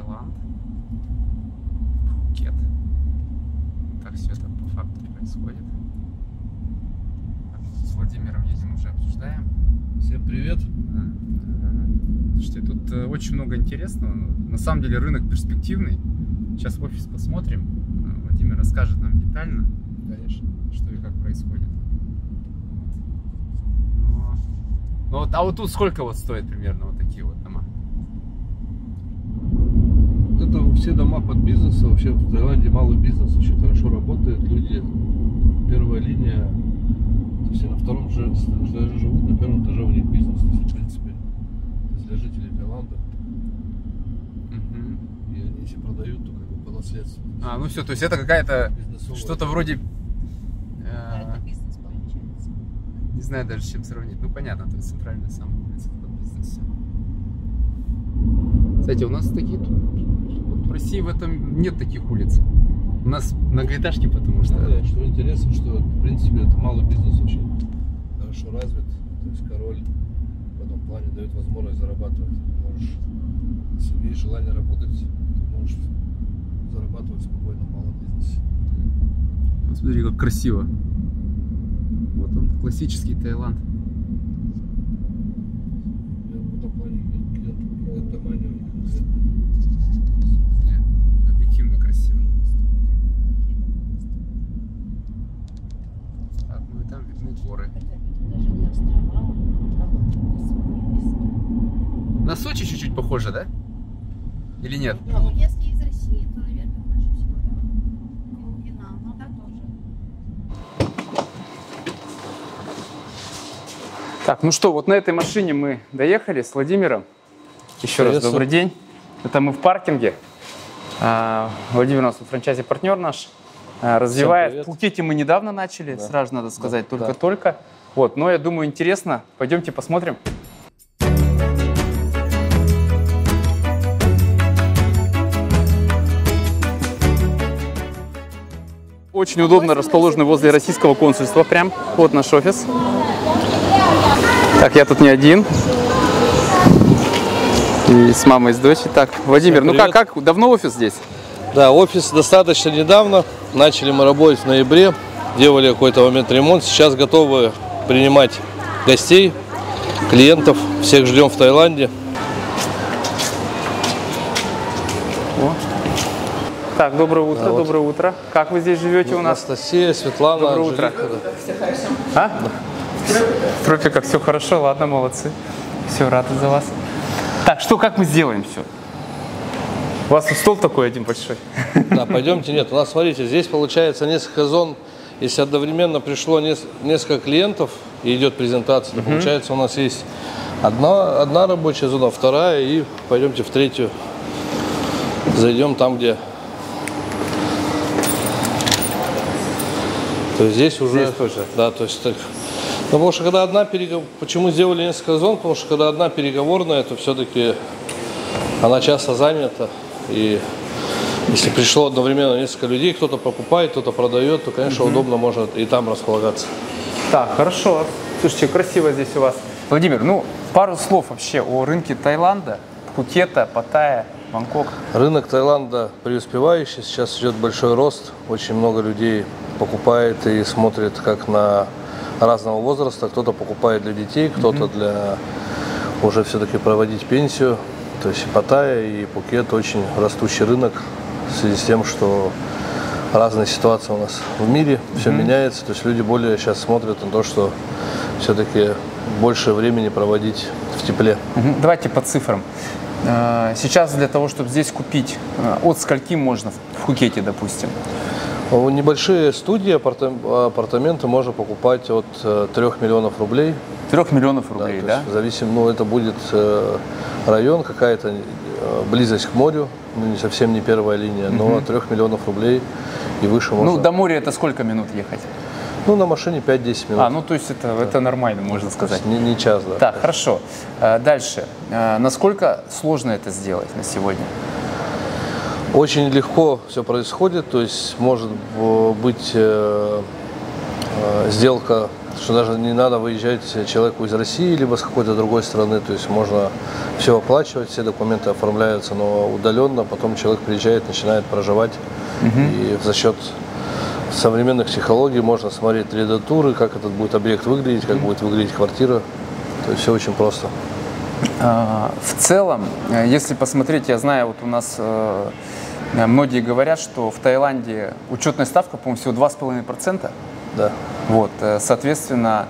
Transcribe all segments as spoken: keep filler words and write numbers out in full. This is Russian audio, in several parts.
Таиланд, Пхукет. Так все это по факту происходит. С Владимиром едем, уже обсуждаем. Всем привет. Слушайте, тут очень много интересного. На самом деле рынок перспективный. Сейчас в офис посмотрим. Владимир расскажет нам детально, Конечно, что и как происходит. Но... Ну, вот, а вот тут сколько вот стоит примерно вот такие вот дома? это все дома под бизнес. Вообще в Таиланде малый бизнес очень хорошо работает. Люди, первая линия, то есть на втором же этаже живут, на первом этаже у них бизнес. То есть, в принципе, для жителей Таиланда. Угу. И они если продают, то как бы по наследству. А, ну все, то есть это какая-то что-то вроде, э, не знаю даже с чем сравнить. Ну понятно, то есть центральная самая улица под бизнес. Кстати, у нас такие тут, вот в России в этом нет таких улиц. У нас многоэтажки, потому что... Да, что интересно, что в принципе это малый бизнес очень хорошо развит. То есть король в этом плане дает возможность зарабатывать. Можешь, если есть желание работать, то можешь зарабатывать спокойно в малом бизнесе. Смотри, как красиво. Вот он, классический Таиланд. В этом плане клиентомания у них объективно красиво. Так, ну и там видны горы. На Сочи чуть-чуть похоже, да? Или нет? Ну, если из России, то, наверное, больше всего, да. Глубина, но да, тоже. Так, ну что, вот на этой машине мы доехали с Владимиром. Еще раз добрый день. Это мы в паркинге. Владимир у нас франчайзи-партнер наш. Развивает. В Пхукете мы недавно начали, да. Сразу надо сказать, только-только. Да. Вот, но я думаю, интересно. Пойдемте посмотрим. Очень удобно расположены возле российского консульства. Прям вот наш офис. Так, я тут не один. И с мамой, и с дочерью. Так, Владимир, ну как, как? Давно офис здесь? Да, офис достаточно недавно. Начали мы работать в ноябре. Делали какой-то момент ремонт. Сейчас готовы принимать гостей, клиентов. Всех ждем в Таиланде. О. Так, доброе утро, да, вот. Доброе утро. Как вы здесь живете ну, у нас? Анастасия, Светлана. Доброе утро. Все хорошо. А? Да. В тропиках все хорошо, ладно, молодцы. Все, рады за вас. Так, что, как мы сделаем все? У вас тут стол такой один большой. Да, пойдемте. Нет, у нас, смотрите, здесь получается несколько зон. Если одновременно пришло несколько клиентов и идет презентация, то угу. Получается у нас есть одна, одна рабочая зона, вторая, и пойдемте в третью. Зайдем там, где... То есть здесь уже... Здесь тоже. Да, то есть... Так... Ну, потому что когда одна переговорная... Почему сделали несколько зон? Потому что когда одна переговорная, то все-таки она часто занята. И если пришло одновременно несколько людей, кто-то покупает, кто-то продает, то, конечно, mm-hmm. удобно можно и там располагаться. Так, хорошо. Слушайте, красиво здесь у вас. Владимир, ну, пару слов вообще о рынке Таиланда, Пхукета, Паттайя, Бангкок. Рынок Таиланда преуспевающий, сейчас идет большой рост. Очень много людей покупает и смотрит как на разного возраста. Кто-то покупает для детей, кто-то mm-hmm. для уже все-таки проводить пенсию. То есть и Паттайя, и Пхукет очень растущий рынок в связи с тем, что разные ситуации у нас в мире, все mm-hmm. меняется. То есть люди более сейчас смотрят на то, что все-таки больше времени проводить в тепле. Mm-hmm. Давайте по цифрам. Сейчас для того, чтобы здесь купить, от скольки можно в Пхукете, допустим? Небольшие студии, апартаменты можно покупать от трёх миллионов рублей. Трех миллионов рублей, да? да? Зависим, ну, это будет район, какая-то близость к морю, ну, не совсем не первая линия, но угу. от трех миллионов рублей и выше можно. Ну, до моря это сколько минут ехать? Ну, на машине пять-десять минут. А, ну, то есть это, да. это нормально, можно сказать. Не, не час, да. Так, хорошо. Дальше. Насколько сложно это сделать на сегодня? Очень легко все происходит, то есть может быть э, э, сделка что даже не надо выезжать человеку из России, либо с какой-то другой страны, то есть можно все оплачивать, все документы оформляются, но удаленно, потом человек приезжает, начинает проживать, угу. и за счет современных технологий можно смотреть три дэ-туры, как этот будет объект выглядеть, как угу. будет выглядеть квартира, то есть все очень просто. В целом, если посмотреть, я знаю, вот у нас многие говорят, что в Таиланде учетная ставка, по-моему, всего два с половиной процента. Да. Вот, соответственно,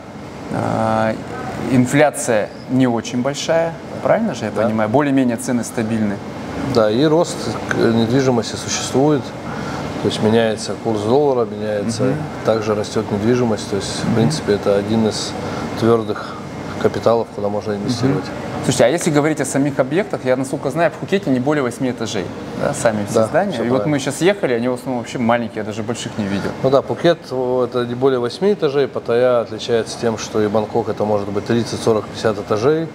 инфляция не очень большая, правильно же я да. понимаю? Более-менее цены стабильны. Да, и рост недвижимости существует, то есть меняется курс доллара, меняется, угу. также растет недвижимость, то есть, в принципе, это один из твердых капиталов, куда можно инвестировать. Угу. Слушайте, а если говорить о самих объектах, я, насколько знаю, в Пхукете не более восьми этажей, да, сами все да, здания. И правильно. Вот мы сейчас ехали, они в основном вообще маленькие, я даже больших не видел. Ну да, Пхукет это не более восьми этажей, Паттайя отличается тем, что и Бангкок это может быть тридцать, сорок, пятьдесят этажей.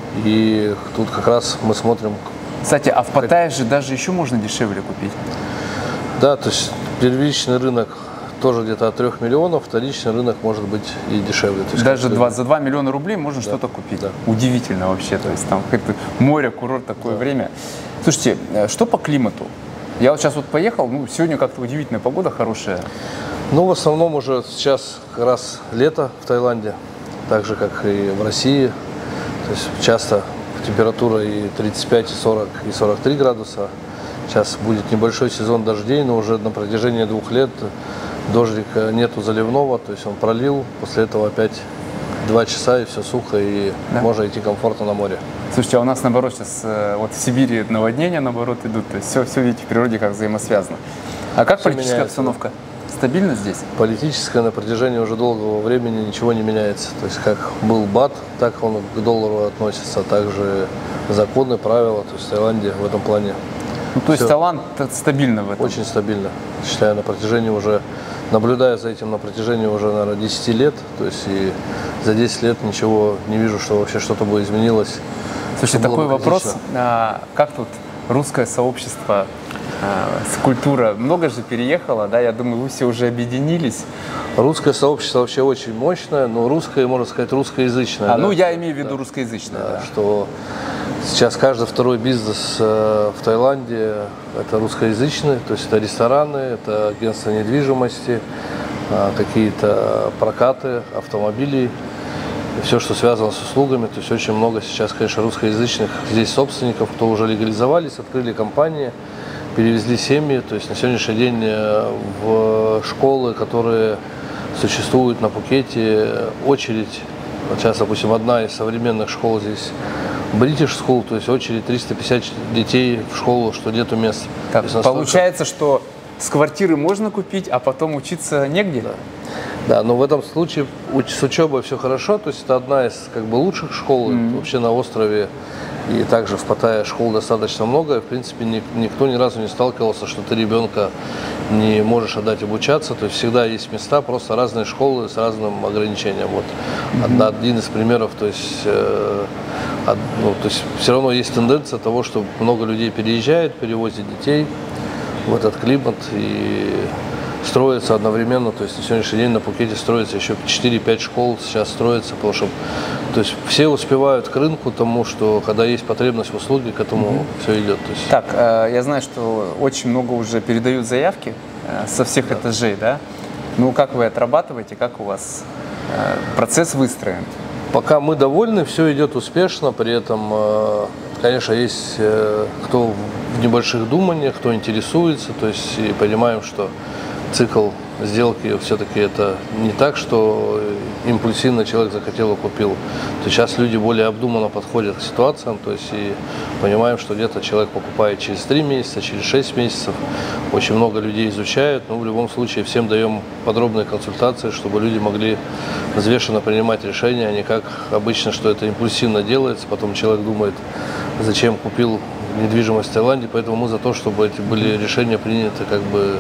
И тут как раз мы смотрим... Кстати, а в Паттайе же даже еще можно дешевле купить. Да, то есть первичный рынок тоже где-то от трех миллионов, вторичный рынок может быть и дешевле. То есть даже два, за два миллиона рублей можно да. что-то купить. Да. Удивительно вообще, то есть там море, курорт, такое да. время. Слушайте, что по климату? Я вот сейчас вот поехал, ну сегодня как-то удивительная погода, хорошая. Ну в основном уже сейчас как раз лето в Таиланде, так же как и в России. То есть часто температура и тридцать пять, и сорок, и сорок три градуса. Сейчас будет небольшой сезон дождей, но уже на протяжении двух лет дождика нету заливного, то есть он пролил, после этого опять два часа и все сухо, и да. можно идти комфортно на море. Слушайте, а у нас наоборот сейчас вот в Сибири наводнения наоборот идут, то есть все, все видите, в природе как взаимосвязано. А как все политическая меняется. Обстановка? Стабильно здесь? Политическая на протяжении уже долгого времени ничего не меняется. То есть как был бат, так он к доллару относится, также законы, правила, то есть в Таиланде в этом плане. Ну, то есть Таиланд стабильно в этом? Очень стабильно. Считаю, на протяжении уже, наблюдая за этим на протяжении уже, наверное, десяти лет, то есть и за десять лет ничего не вижу, что вообще что-то бы изменилось. Слушайте, такой вопрос, а, как тут русское сообщество, а, культура, много же переехало, да, я думаю, вы все уже объединились. Русское сообщество вообще очень мощное, но русское, можно сказать, русскоязычное. А, да? Ну, я То, имею в виду да, русскоязычное. Да, да. Что сейчас каждый второй бизнес э, в Таиланде это русскоязычный, то есть это рестораны, это агентство недвижимости, э, какие-то прокаты автомобилей, все, что связано с услугами. То есть очень много сейчас, конечно, русскоязычных здесь собственников, кто уже легализовались, открыли компании, перевезли семьи. То есть на сегодняшний день в школы, которые существуют на Пхукете, очередь. Вот сейчас, допустим, одна из современных школ здесь British School, то есть очередь триста пятьдесят детей в школу, что нету мест. Так, настолько... Получается, что с квартиры можно купить, а потом учиться негде? Да. Да, но в этом случае с учебой все хорошо, то есть это одна из как бы лучших школ mm-hmm. вообще на острове, и также в Паттайе школ достаточно много, и в принципе ни, никто ни разу не сталкивался, что ты ребенка не можешь отдать обучаться, то есть всегда есть места, просто разные школы с разным ограничением. Вот mm-hmm. один из примеров, то есть, э, од, ну, то есть все равно есть тенденция того, что много людей переезжает, перевозят детей в этот климат и строится одновременно, то есть на сегодняшний день на Пхукете строится еще четыре-пять школ, сейчас строится, потому что то есть все успевают к рынку тому, что когда есть потребность в услуге, к этому mm-hmm. все идет. То есть... Так, э, я знаю, что очень много уже передают заявки э, со всех да. этажей, да? Ну, как вы отрабатываете, как у вас э, процесс выстроен? Пока мы довольны, все идет успешно, при этом, э, конечно, есть э, кто в небольших думаниях, кто интересуется, то есть и понимаем, что цикл сделки все-таки это не так, что импульсивно человек захотел и купил. То есть сейчас люди более обдуманно подходят к ситуациям, то есть и понимаем, что где-то человек покупает через три месяца, через шесть месяцев. Очень много людей изучают, но в любом случае всем даем подробные консультации, чтобы люди могли взвешенно принимать решения, а не как обычно, что это импульсивно делается, потом человек думает, зачем купил недвижимость в Таиланде, поэтому мы за то, чтобы эти были решения приняты как бы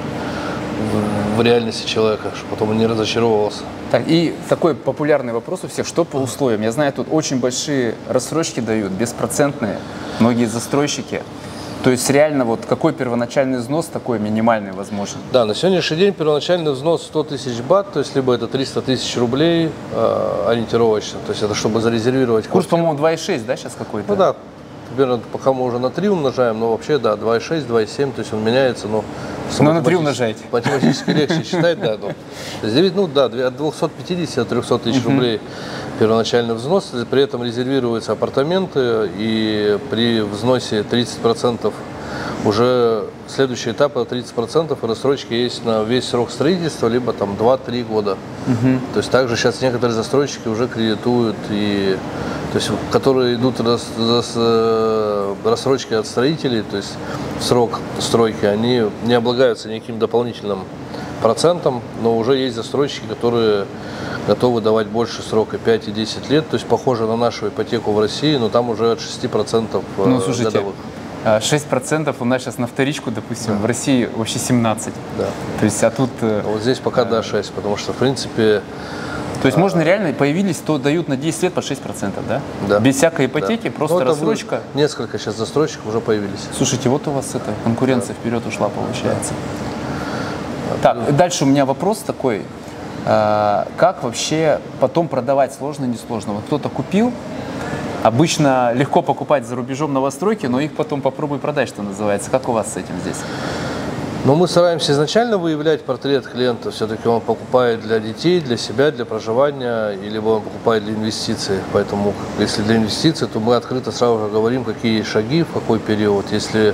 в реальности человека, чтобы потом он не разочаровывался. Так, и такой популярный вопрос у всех, что по условиям? Я знаю, тут очень большие рассрочки дают, беспроцентные, многие застройщики. То есть реально вот какой первоначальный взнос такой минимальный возможен? Да, на сегодняшний день первоначальный взнос сто тысяч бат, то есть либо это триста тысяч рублей э, ориентировочно, то есть это чтобы зарезервировать. Курс, по-моему, два и шесть, да, сейчас какой-то? Ну да, примерно пока мы уже на три умножаем, но вообще, да, два и шесть, два и семь, то есть он меняется, но... Но на три умножаете. Математически легче считать, да. Ну, девять, ну да, от двухсот пятидесяти до трёхсот тысяч рублей первоначальный взнос, при этом резервируются апартаменты, и при взносе тридцать процентов уже следующий этап, это тридцать процентов, и рассрочки есть на весь срок строительства, либо там два-три года. Угу. То есть также сейчас некоторые застройщики уже кредитуют, и, то есть, которые идут рас, рас, рассрочки от строителей, то есть в срок стройки, они не облагаются никаким дополнительным процентом, но уже есть застройщики, которые готовы давать больше срока, пять и десять лет, то есть похоже на нашу ипотеку в России, но там уже от шести процентов ну, слушайте, годовых. шесть процентов у нас сейчас на вторичку, допустим, да. В России вообще семнадцать. Да. То есть, а тут... А вот здесь пока, да, шесть, потому что, в принципе... То есть, а... можно реально, появились, то дают на десять лет по шесть процентов, да? Да. Без всякой ипотеки, да. Просто ну, рассрочка. Несколько сейчас застройщиков уже появились. Слушайте, вот у вас эта конкуренция да. вперед ушла, получается. Да. Так, дальше у меня вопрос такой. Как вообще потом продавать, сложно, не сложно? Вот кто-то купил, обычно легко покупать за рубежом новостройки, но их потом попробуй продать, что называется. Как у вас с этим здесь? Ну, мы стараемся изначально выявлять портрет клиента. Все-таки он покупает для детей, для себя, для проживания, или он покупает для инвестиций. Поэтому, если для инвестиций, то мы открыто сразу же говорим, какие шаги, в какой период. Если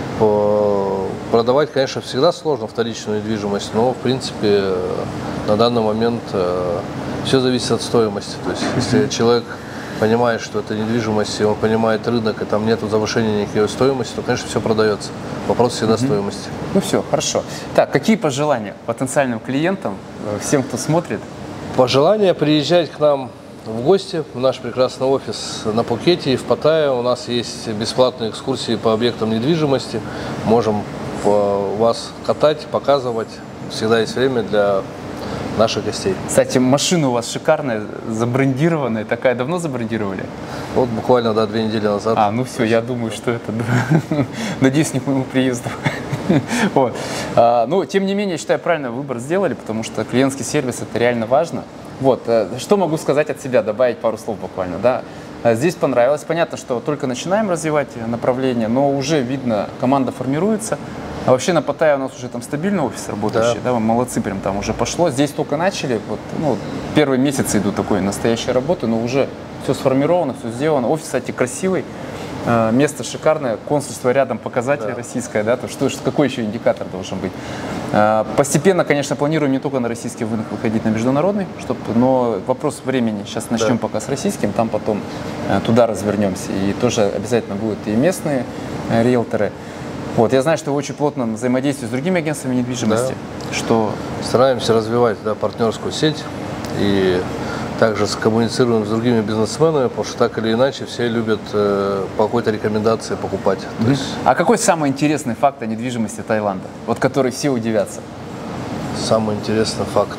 продавать, конечно, всегда сложно вторичную недвижимость, но, в принципе, на данный момент все зависит от стоимости. То есть, если человек понимает, что это недвижимость, и он понимает рынок, и там нет завышения никакой стоимости, то, конечно, все продается. Вопрос всегда mm-hmm. стоимости. Ну все, хорошо. Так, какие пожелания потенциальным клиентам, всем, кто смотрит? Пожелания приезжать к нам в гости в наш прекрасный офис на Пхукете и в Паттайе. У нас есть бесплатные экскурсии по объектам недвижимости. Можем вас катать, показывать. Всегда есть время для наших гостей. Кстати, машина у вас шикарная, забрендированная. Такая давно забрендировали? Вот буквально, да, две недели назад. А, ну все, я думаю, что это... Надеюсь, не к моему приезду. Вот. А, ну, тем не менее, я считаю, правильно выбор сделали, потому что клиентский сервис – это реально важно. Вот. Что могу сказать от себя, добавить пару слов буквально, да? Здесь понравилось. Понятно, что только начинаем развивать направление, но уже видно, команда формируется. А вообще на Паттайе у нас уже там стабильный офис работающий, да, да, мы молодцы, прям там уже пошло. Здесь только начали, вот, ну, первые месяцы идут такой настоящей работы, но уже все сформировано, все сделано. Офис, кстати, красивый, э, место шикарное, консульство рядом, показатель да. российское, да, то что, что, какой еще индикатор должен быть. Э, постепенно, конечно, планируем не только на российский рынок выходить, на международный, чтобы, но вопрос времени. Сейчас начнем да. пока с российским, там потом э, туда развернемся. И тоже обязательно будут и местные э, риэлторы. Вот, я знаю, что вы очень плотно взаимодействуете с другими агентствами недвижимости. Да. Что... Стараемся развивать да, партнерскую сеть и также коммуницируем с другими бизнесменами, потому что так или иначе все любят э, по какой-то рекомендации покупать. Mm-hmm. То есть... А какой самый интересный факт о недвижимости Таиланда, вот который все удивятся? Самый интересный факт.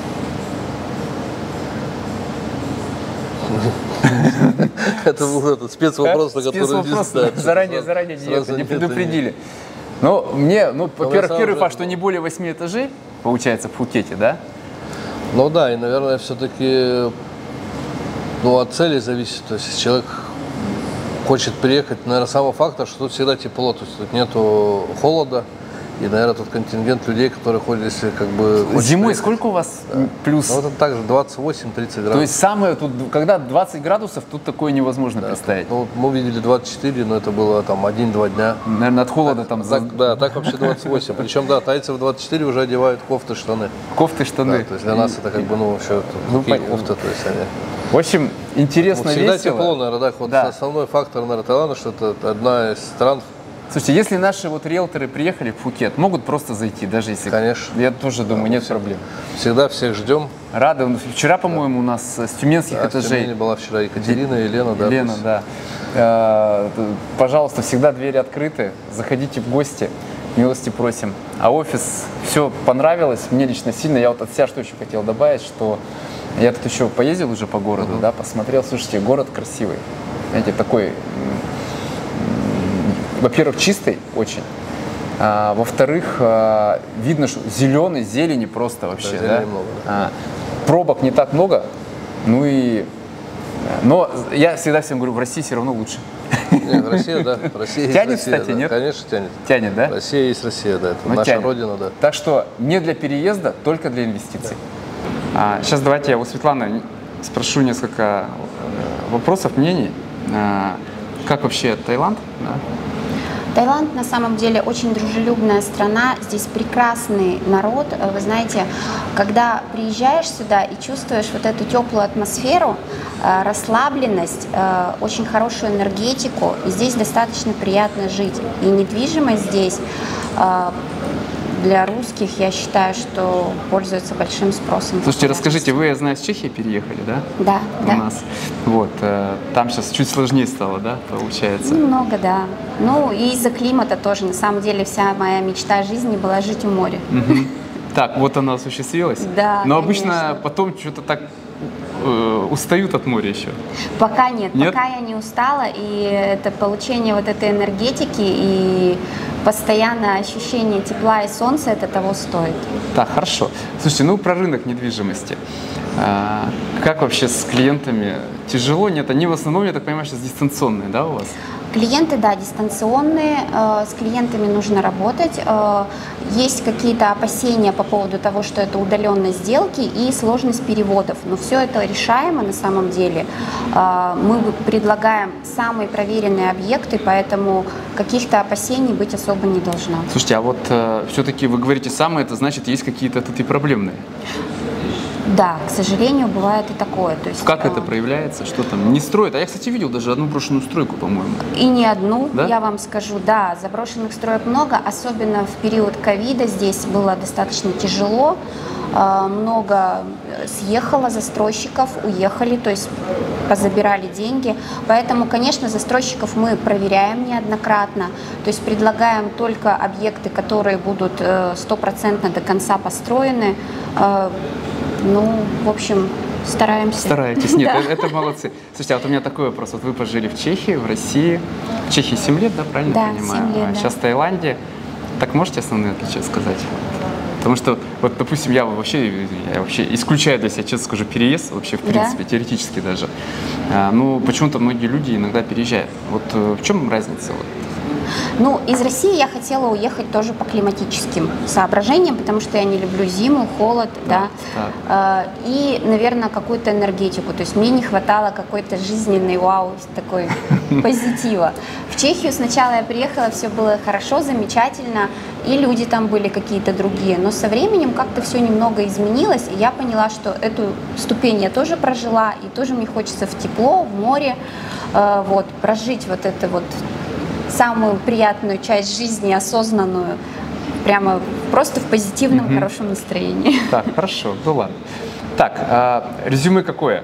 Это был этот спецвопрос, на который заранее, заранее не предупредили. Но мне, ну, во-первых, первый факт, что не более восьми этажей, получается, в Пхукете, да? Ну да, и, наверное, все-таки ну, от цели зависит. То есть, если человек хочет приехать, наверное, самого факта, что тут всегда тепло, то есть тут нету холода. И, наверное, тут контингент людей, которые ходят, если как бы... Зимой приехать. Сколько у вас да. плюс? Ну, это также двадцать восемь - тридцать градусов. То есть самое, тут, когда двадцать градусов, тут такое невозможно да, представить. Тут, ну, мы видели двадцать четыре, но это было там один-два дня. Наверное, от холода так, там... Так, да, так вообще двадцать восемь. Причем, да, тайцы в двадцать четыре уже одевают кофты, штаны. Кофты, штаны. Да, то есть для нас это как бы, ну, еще ну, такие кофты, то есть они... В общем, интересно, ну, всегда весело. тепло, наверное, да. Вот да. Основной фактор, наверное, Таиланда, что это одна из стран. Слушайте, если наши вот риэлторы приехали в Пхукет, могут просто зайти, даже если... Конечно. Я тоже думаю, да, нет всег... проблем. Всегда всех ждем. Рады. Вчера, по-моему, да. у нас с тюменских да, этажей... в Тюмени была вчера Екатерина и Елена. Да, Елена, да. Э, пожалуйста, всегда двери открыты. Заходите в гости. Милости просим. А офис, все понравилось. Мне лично сильно. Я вот от себя что еще хотел добавить, что я тут еще поездил уже по городу, uh-huh. да, посмотрел. Слушайте, город красивый. Знаете, такой... во-первых, чистый очень. А, во-вторых, а, видно, что зеленый, зелени просто вообще. Да, да? Много, да. А, пробок не так много, ну и... Но я всегда всем говорю, в России все равно лучше. Нет, Россия, да. Россия тянет, есть Россия, кстати, да. нет? Конечно, тянет. Тянет, да? Россия есть Россия, да. Это Но наша тянет. родина, да. Так что не для переезда, только для инвестиций. А, сейчас давайте я у Светланы спрошу несколько вопросов, мнений. А, как вообще Таиланд? Да? Таиланд на самом деле очень дружелюбная страна, здесь прекрасный народ. Вы знаете, когда приезжаешь сюда и чувствуешь вот эту теплую атмосферу, расслабленность, очень хорошую энергетику, и здесь достаточно приятно жить. И недвижимость здесь для русских, я считаю, что пользуется большим спросом. Слушайте, расскажите, вы, я знаю, с Чехии переехали, да? Да, У да. нас. Вот, там сейчас чуть сложнее стало, да, получается? Немного, да. Ну, и из-за климата тоже. На самом деле, вся моя мечта жизни была жить у моря. Угу. Так, вот она осуществилась? Да, Но конечно. обычно потом что-то так э, устают от моря еще? Пока нет, нет, пока я не устала, и это получение вот этой энергетики и постоянное ощущение тепла и солнца, это того стоит. Так, хорошо. Слушайте, ну про рынок недвижимости. А, как вообще с клиентами? Тяжело? Нет, они в основном, я так понимаю, сейчас дистанционные, да, у вас? Клиенты, да, дистанционные, э, с клиентами нужно работать. Э, есть какие-то опасения по поводу того, что это удаленные сделки и сложность переводов. Но все это решаемо на самом деле. Э, мы предлагаем самые проверенные объекты, поэтому каких-то опасений быть особо не должно. Слушайте, а вот э, все-таки вы говорите самые, это значит, есть какие-то тут и проблемные? Да, к сожалению, бывает и такое. То есть, как э, это проявляется? Что там? Не строят? А я, кстати, видел даже одну брошенную стройку, по-моему. И не одну, да? Я вам скажу, да, заброшенных строек много, особенно в период ковида здесь было достаточно тяжело, э, много съехало застройщиков, уехали, то есть позабирали деньги, поэтому, конечно, застройщиков мы проверяем неоднократно, то есть предлагаем только объекты, которые будут стопроцентно до конца построены. э, Ну, в общем, стараемся. Стараетесь. Нет, да. это, это молодцы. Слушайте, а вот у меня такой вопрос. Вот вы пожили в Чехии, в России. В Чехии семь лет, да, правильно да, понимаю? семь лет, а да. сейчас в Таиланде. Так можете основные отличия сказать? Потому что, вот, допустим, я вообще, я вообще исключаю для себя, честно скажу, переезд, вообще, в принципе, да? Теоретически даже. А, ну, почему-то многие люди иногда переезжают. Вот в чем разница? Вот? Ну, из России я хотела уехать тоже по климатическим соображениям, потому что я не люблю зиму, холод, да, да. И, наверное, какую-то энергетику. То есть мне не хватало какой-то жизненной вау, такой позитива. В Чехию сначала я приехала, все было хорошо, замечательно, и люди там были какие-то другие. Но со временем как-то все немного изменилось, и я поняла, что эту ступень я тоже прожила, и тоже мне хочется в тепло, в море, вот, прожить вот это вот самую приятную часть жизни, осознанную, прямо просто в позитивном, mm-hmm. хорошем настроении. Так, хорошо, ну ладно. Так, а, резюме какое?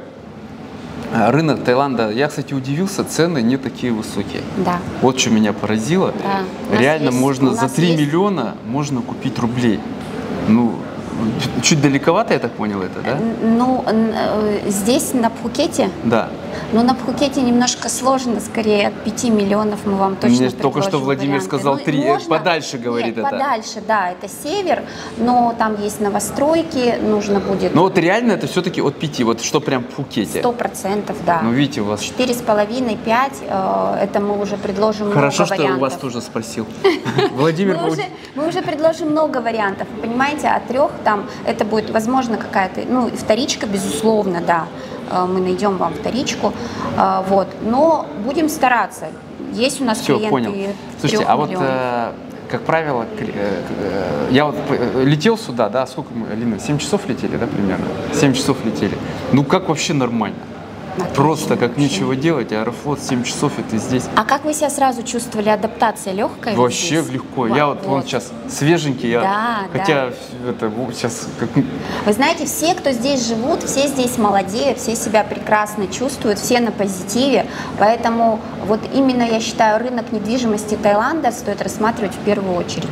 Рынок Таиланда, я, кстати, удивился, цены не такие высокие. Да. Вот что меня поразило. Да. Реально есть, можно за три есть... миллиона можно купить рублей. Ну, чуть далековато, я так понял, это, да? Ну, здесь, на Пхукете? Да. Ну, на Пхукете немножко сложно, скорее от пяти миллионов мы вам точно Мне только что Владимир варианты. сказал ну, три, можно... подальше говорит Нет, это. подальше, да, это север, но там есть новостройки, нужно будет... Но вот реально это все-таки от пяти, вот что прям в Пхукете? Сто процентов, да. Ну, видите, у вас... Четыре с половиной, пять, это мы уже предложим Хорошо, много вариантов. что у вас тоже спросил. Владимир... Мы уже, мы уже предложим много вариантов, понимаете, от трех там, это будет, возможно, какая-то, ну, вторичка, безусловно, да, мы найдем вам вторичку, вот, но будем стараться. Есть у нас Все, клиенты понял. Слушайте, а вот, э, как правило, э, я вот летел сюда, да, сколько мы, Алина, семь часов летели, да, примерно? семь часов летели. Ну, как вообще нормально? Отлично, просто как вообще. Нечего делать, Аэрофлот семь часов, и ты здесь. А как вы себя сразу чувствовали? Адаптация легкая? Вообще здесь? легко. Вот, я вот, вот. вон сейчас свеженький, я, да, хотя да. это сейчас как... Вы знаете, все, кто здесь живут, все здесь молодеют, все себя прекрасно чувствуют, все на позитиве, поэтому вот именно я считаю рынок недвижимости Таиланда стоит рассматривать в первую очередь.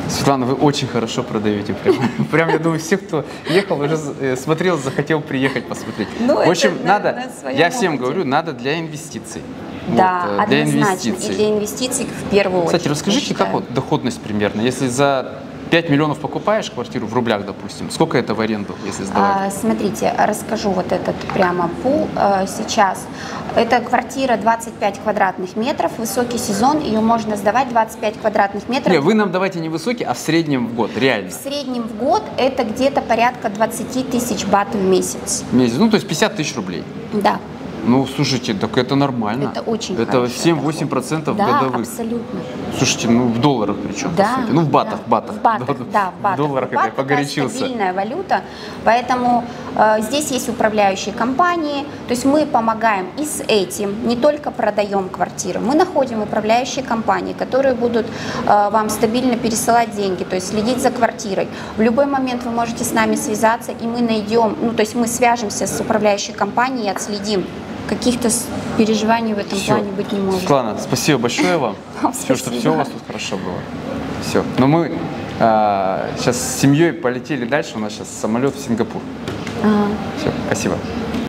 Светлана, вы очень хорошо продаете. Прям, прям я думаю, все, кто ехал, уже смотрел, захотел приехать посмотреть. Ну, в общем, это, надо, на, на я всем опыте. говорю, надо для инвестиций. Да, вот, для однозначно. инвестиций. И для инвестиций в первую очередь. Кстати, расскажите, как вот доходность примерно? Если за пять миллионов покупаешь квартиру в рублях, допустим, сколько это в аренду, если сдавать? А, смотрите, расскажу вот этот прямо пул а, сейчас. Это квартира двадцать пять квадратных метров, высокий сезон, ее можно сдавать двадцать пять квадратных метров. Не, вы нам давайте не высокий, а в среднем в год, реально. В среднем в год это где-то порядка двадцать тысяч бат в месяц. Месяц, ну то есть пятьдесят тысяч рублей. Да. Ну, слушайте, так это нормально. Это очень Это семь-восемь процентов да, годовых. абсолютно. Слушайте, ну в долларах причем, Да, по сути. Ну в батах, да, в батах. В батах, да, в батах. В долларах Бат это я погорячился. стабильная валюта, поэтому э, здесь есть управляющие компании, то есть мы помогаем и с этим, не только продаем квартиры, мы находим управляющие компании, которые будут э, вам стабильно пересылать деньги, то есть следить за квартирой. В любой момент вы можете с нами связаться, и мы найдем, ну то есть мы свяжемся с управляющей компанией и отследим. Каких-то переживаний в этом Все. плане быть не может. Светлана, спасибо большое вам. Все, что все у вас тут хорошо было. Все. Но мы а, сейчас с семьей полетели дальше. У нас сейчас самолет в Сингапур. Ага. Все, спасибо.